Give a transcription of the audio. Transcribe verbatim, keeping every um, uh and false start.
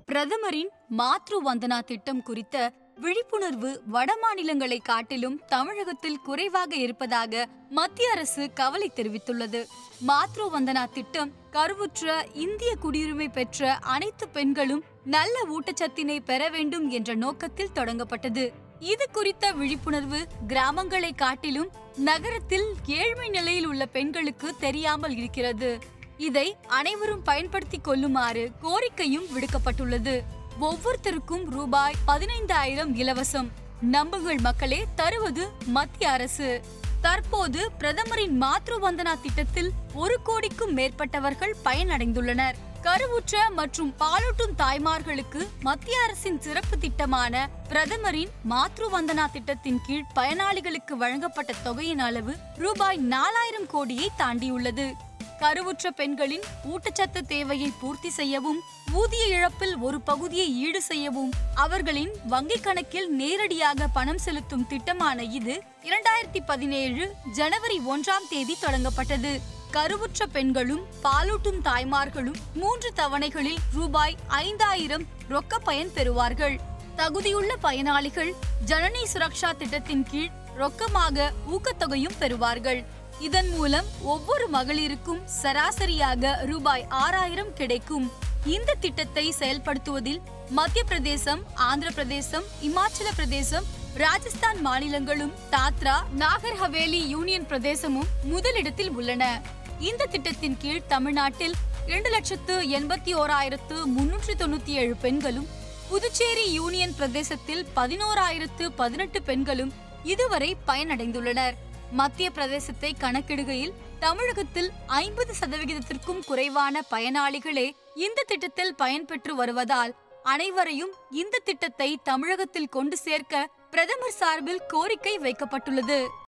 பிரதமரின் மாத்ரு வந்தனா திட்டம் குறித்த விழிப்புணர்வு வடமாநிலங்களை காட்டிலும் தமிழகத்தில் குறைவாக இருப்பதாக மத்திய அரசு கவலை தெரிவித்துள்ளது. மாத்ரு வந்தனா திட்டம் கருவுற்ற இந்திய குடியுரிமை பெற்ற அனைத்து பெண்களும் நல்ல ஊட்டச்சத்தினை பெற வேண்டும் என்ற நோக்கத்தில் தொடங்கப்பட்டது. இது குறித்த விழிப்புணர்வு கிராமங்களை காட்டிலும் நகரத்தில் ஏழ்மை நிலையில் உள்ள பெண்களுக்கு தெரியாமல் இருக்கிறது. இதை அனைவரும் பயன்படுத்திக் கொள்ளுமாறு கோரிக்கையும் விடுக்கப்பட்டுள்ளது. ஒவ்வொருத்தருக்கும் ரூபாய் பதினைந்தாயிரம் இலவசம். நம்புங்கள் மக்களே, தருவது மத்திய அரசு. தற்போது பிரதமரின் மாத்ரு வந்தனா திட்டத்தில் ஒரு கோடிக்கும் மேற்பட்டவர்கள் பயனடைந்துள்ளனர். கருவுற்ற மற்றும் பாலூட்டும் தாய்மார்களுக்கு மத்திய அரசின் சிறப்பு திட்டமான பிரதமரின் மாத்ரு வந்தனா திட்டத்தின் கீழ் பயனாளிகளுக்கு வழங்கப்பட்ட தொகையின் அளவு ரூபாய் நாலாயிரம் கோடியை தாண்டியுள்ளது. கருவுற்ற பெண்களின் ஊட்டச்சத்து தேவையை பூர்த்தி செய்யவும், ஊதிய இழப்பில் ஒரு பகுதியை ஈடு செய்யவும் அவர்களின் வங்கிக் கணக்கில் நேரடியாக பணம் செலுத்தும் திட்டமான இது இரண்டாயிரத்தி பதினேழு ஜனவரி ஒன்றாம் தேதி தொடங்கப்பட்டது. கருவுற்ற பெண்களும் பாலூட்டும் தாய்மார்களும் மூன்று தவணைகளில் ரூபாய் ஐந்தாயிரம் ரொக்க பயன் பெறுவார்கள். தகுதியுள்ள பயனாளிகள் ஜனனி சுரக்ஷா திட்டத்தின் கீழ் ரொக்கமாக ஊக்கத்தொகையும் பெறுவார்கள். இதன் மூலம் ஒவ்வொரு மகளிருக்கும் சராசரியாக ரூபாய் ஆறாயிரம் கிடைக்கும். இந்த திட்டத்தை செயல்படுத்துவதில் மத்திய பிரதேசம், ஆந்திர பிரதேசம், இமாச்சல பிரதேசம், ராஜஸ்தான் மாநிலங்களும் தாத்ரா நாகர் ஹவேலி யூனியன் பிரதேசமும் முதலிடத்தில் உள்ளன. இந்த திட்டத்தின் கீழ் தமிழ்நாட்டில் இரண்டு லட்சத்து எண்பத்தி ஓராயிரத்து முன்னூற்றி தொண்ணூத்தி ஏழு பெண்களும், புதுச்சேரி யூனியன் பிரதேசத்தில் பதினோராயிரத்து பதினெட்டு பெண்களும் இதுவரை பயனடைந்துள்ளனர். மத்திய பிரதேசத்தை கணக்கிடுகையில் தமிழகத்தில் ஐம்பது சதவிகிதத்திற்கும் குறைவான பயனாளிகளே இந்த திட்டத்தில் பயன்பெற்று வருவதால் அனைவரையும் இந்த திட்டத்தை தமிழகத்தில் கொண்டு சேர்க்க பிரதமர் சார்பில் கோரிக்கை வைக்கப்பட்டுள்ளது.